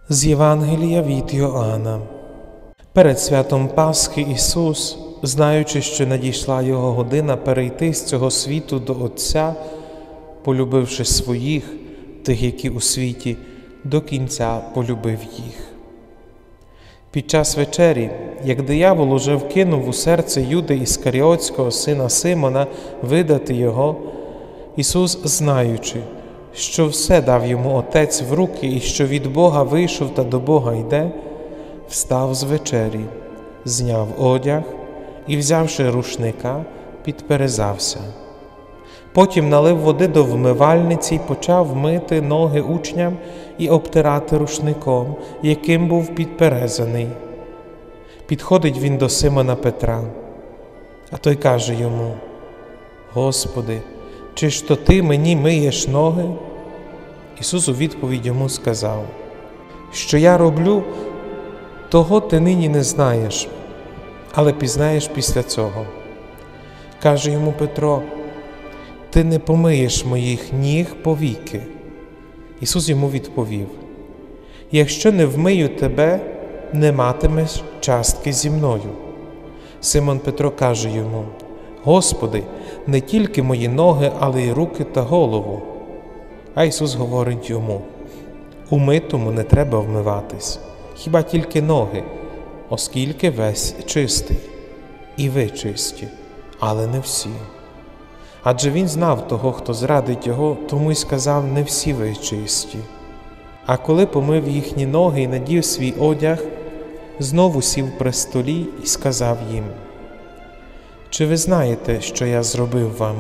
З Євангелія від Йоанна. Перед святом Пасхи Ісус, знаючи, що надійшла Його година перейти з цього світу до Отця, полюбивши своїх, тих, які у світі, до кінця полюбив їх. Під час вечері, як диявол уже вкинув у серце Юди Іскаріотського, сина Симона, видати Його, Ісус, знаючи, що все дав йому Отець в руки і що від Бога вийшов та до Бога йде, встав з вечері, зняв одяг і, взявши рушника, підперезався. Потім налив води до вмивальниці й почав мити ноги учням і обтирати рушником, яким був підперезаний. Підходить він до Симона Петра, а той каже йому: «Господи, чи ж то ти мені миєш ноги?» Ісус у відповідь йому сказав: «Що я роблю, того ти нині не знаєш, але пізнаєш після цього». Каже йому Петро: «Ти не помиєш моїх ніг повіки». Ісус йому відповів: «Якщо не вмию тебе, не матимеш частки зі мною». Симон Петро каже йому: «Господи, не тільки мої ноги, але й руки та голову». А Ісус говорить йому: «Умитому не треба вмиватись, хіба тільки ноги, оскільки весь чистий, і ви чисті, але не всі». Адже він знав того, хто зрадить його, тому й сказав: «Не всі ви чисті». А коли помив їхні ноги і надів свій одяг, знову сів при столі і сказав їм: «Чи ви знаєте, що я зробив вам?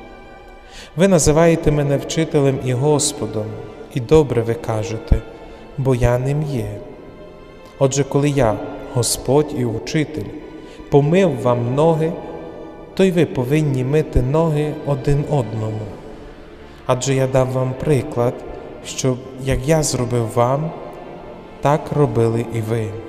Ви називаєте мене вчителем і Господом, і добре ви кажете, бо я ним є. Отже, коли я, Господь і Учитель, помив вам ноги, то й ви повинні мити ноги один одному. Адже я дав вам приклад, щоб, як я зробив вам, так робили і ви».